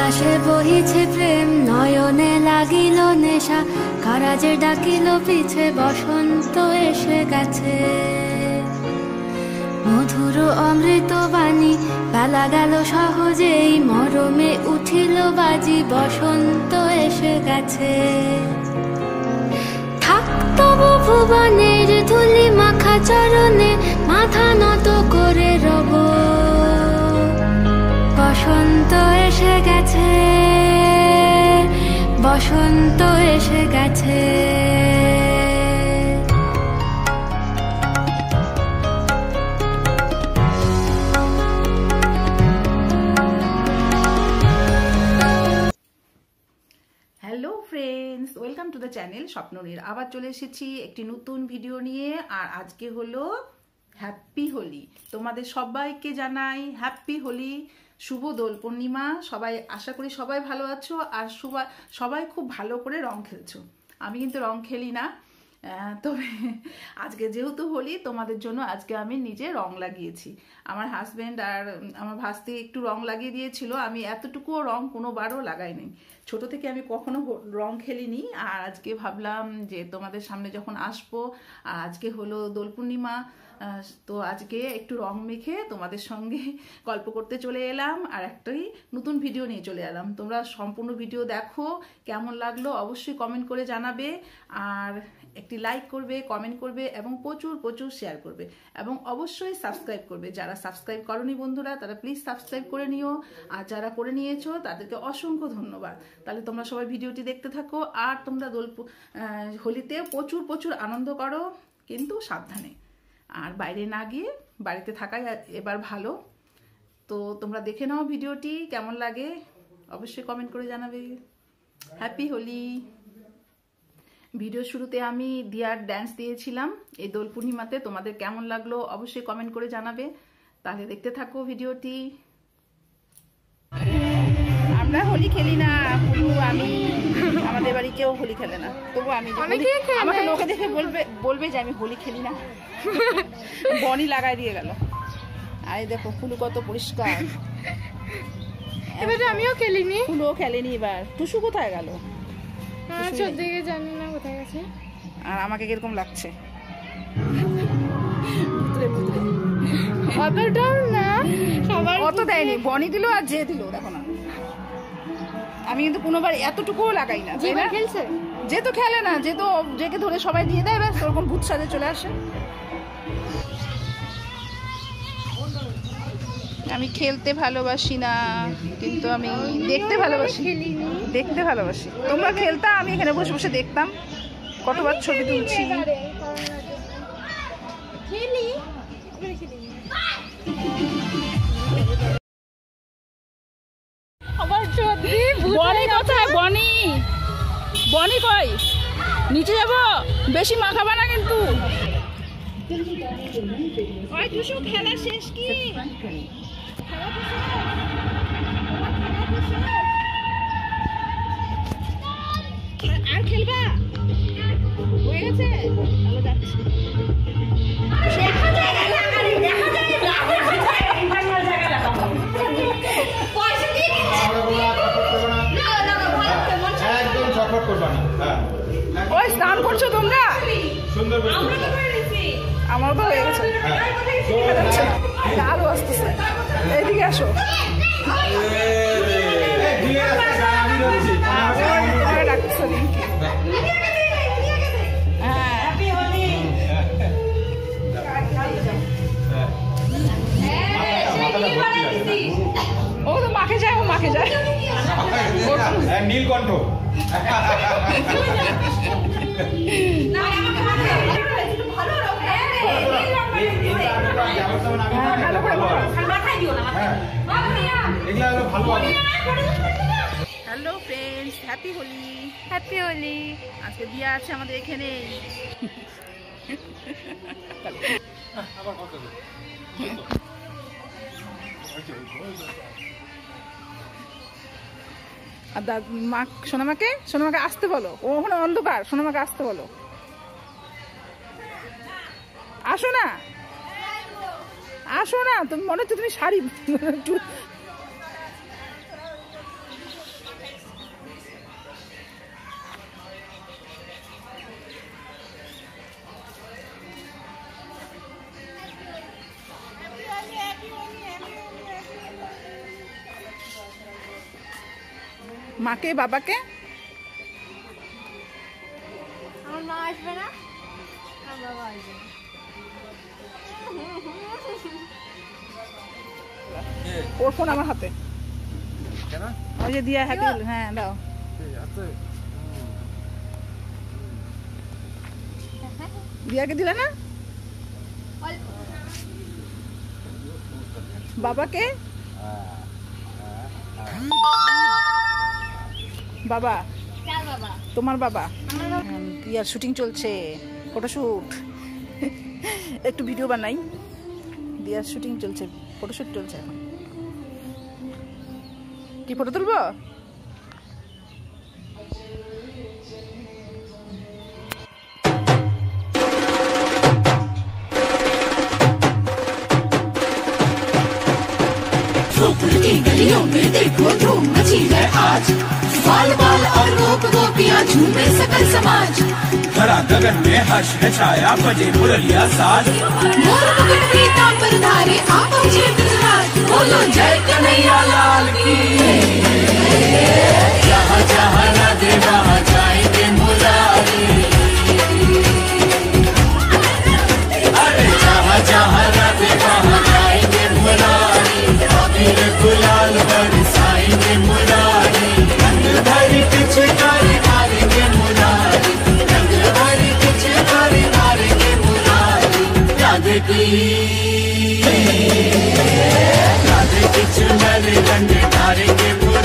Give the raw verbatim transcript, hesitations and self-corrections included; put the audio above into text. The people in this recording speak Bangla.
আকাশে বহিছে প্রেম, নয়নে লাগিল নেশা, কারাজে ডাকিল পিছে, বসন্ত এসে গেছে। মধুর অমৃত বাণী, বেলা গেল সহজেই, মরমে উঠিল বাজি, বসন্ত এসে গেছে। থাক তবু ভুবনের ধুলি মাখা চরণে, মাথা নত করে রব, বসন্ত এসে গেছে, বসন্ত এসে গেছে। Hello friends, welcome to the channel Swapnanir. আবার চলে এসেছি একটি নতুন ভিডিও নিয়ে। আর আজকে হলো হ্যাপি হোলি। তোমাদের সবাইকে জানাই হ্যাপি হোলি, শুভ দোল পূর্ণিমা। সবাই আশা করি সবাই ভালো আছো আর সবাই সবাই খুব ভালো করে রং খেলছো। আমি কিন্তু রং খেলি না, তবে আজকে যেহেতু হোলি তোমাদের জন্য আজকে আমি নিজে রং লাগিয়েছি। আমার হাজব্যান্ড আর আমার ভাস্তি একটু রং লাগিয়ে দিয়েছিল, আমি এতটুকুও রং কোনোবারও লাগাইনি। ছোট থেকে আমি কখনো রং খেলিনি। আর আজকে ভাবলাম যে তোমাদের সামনে যখন আসবো, আর আজকে হলো দোল পূর্ণিমা, তো আজকে একটু রং মেখে তোমাদের সঙ্গে গল্প করতে চলে এলাম আর একটাই নতুন ভিডিও নিয়ে চলে এলাম। তোমরা সম্পূর্ণ ভিডিও দেখো, কেমন লাগলো অবশ্যই কমেন্ট করে জানাবে, আর একটি লাইক করবে, কমেন্ট করবে এবং প্রচুর প্রচুর শেয়ার করবে এবং অবশ্যই সাবস্ক্রাইব করবে। যারা সাবস্ক্রাইব করনি বন্ধুরা, তারা প্লিজ সাবস্ক্রাইব করে নিও, আর যারা করে নিয়েছো তাদেরকে অসংখ্য ধন্যবাদ। তাহলে তোমরা সবাই ভিডিওটি দেখতে থাকো, আর তোমরা দোল হোলিতে প্রচুর প্রচুর আনন্দ করো, কিন্তু সাবধানে, আর বাইরে না গিয়ে বাড়িতে থাকাই এবার ভালো। তো তোমরা দেখে নাও ভিডিওটি, কেমন লাগে অবশ্যই কমেন্ট করে জানাবে। হ্যাপি হোলি। ভিডিও শুরুতে আমি দিয়ার ড্যান্স দিয়েছিলাম এই দোল পূর্ণিমাতে, তোমাদের কেমন লাগলো অবশ্যই কমেন্ট করে জানাবে। তাহলে দেখতে থাকো ভিডিওটি। আমরা হোলি খেলি না পুরো, আমি আমাদের বাড়ি কেউ হোলি খেলে না, তবু আমি আমাকে লোকে দেখে বলবে বলবে যে আমি হোলি খেলি না। বনি লাগাই দিয়ে গেল। আরে দেখো ফুলু কত পরিষ্কার। এবার আমিও খেলিনি, ফুলও খেলেনি। এবার টুসু কোথায় গেল? দিকে জানি না কোথায় গেছে। আর আমাকে কিরকম লাগছে? অতটাও না, সবার অত দেয়নি, বনি দিল আর যে দিল দেখো না। আমি কিন্তু কোনোবার এতটুকুও লাগাই না। খেলছে যে তো খেলে না, যে তো যেকে ধরে সবাই দিয়ে দেয়, ব্যাস ওরকম ভূত সাজে চলে আসে। আমি খেলতে ভালোবাসি না, কিন্তু আমি দেখতে ভালোবাসি, দেখতে ভালোবাসি। তোমরা খেলতা, আমি এখানে বসে বসে দেখতাম, কতবার ছবি তুলছি। বনি কোথায়? বনি বনি কই? নিচে যাবো, বেশি মাখাবা না কিন্তু। খেলা শেষ কি? আর খেলবা? হয়ে গেছে? তাহলে যাচ্ছি। ওই স্নান করছো তোমরা? আমার তো হয়ে গেছে। আলো আসতেছে, এইদিকে আসো। ও তো মাকে যায়, ও মাকে যায় নীলকণ্ঠ। Hello friends, happy Holi. Happy Holi. আজকে দিয়া আছে আমাদের এখানে। আর মা সোনামাকে সোনামাকে আসতে বলো, ও ওখানে অন্ধকার, সোনামাকে আসতে বলো। আসো না, আসো না, তুমি মনে হচ্ছে তুমি শাড়ি মাকে বাবাকে আমার মা আসবে না, আমার বাবা আসবে না। ওর ফোন আমার হাতে। ওই যে দিয়া হ্যাপি, হ্যাঁ দাও। দিয়াকে দিলে না? বাবাকে? বাবা, কার বাবা? তোমার বাবা। আমার বাবা। দিয়ার শুটিং চলছে, ফটোশুট। একটু ভিডিও বানাই। দিয়ার শুটিং চলছে, ফটোশুট চলছে এখন। কি ফটো তুলবো? गलियों में देखो धूम मची है आज, बाल बाल और रूप गोपियां झूमे सकल समाज। धरा गगन में हर्ष है छाया, बजे मुरलिया साज। मोर मुकुट पीतांबर धारे आप पहुंचे ब्रजराज। बोलो जय कन्हैया लाल की। जहाँ जहाँ राधे वहाँ जाएंगे मुरारी। अरे जहाँ जहाँ राधे वहाँ जाएंगे मुरारी। अबीर गुलाल बरसाएंगे मुरारी। रंग भरी पिचकारी मारेंगे मुरारी। रंग भरी पिचकारी मारेंगे मुरारी। राधे की राधे की चुनरी रंग ढारेंगे मुरारी।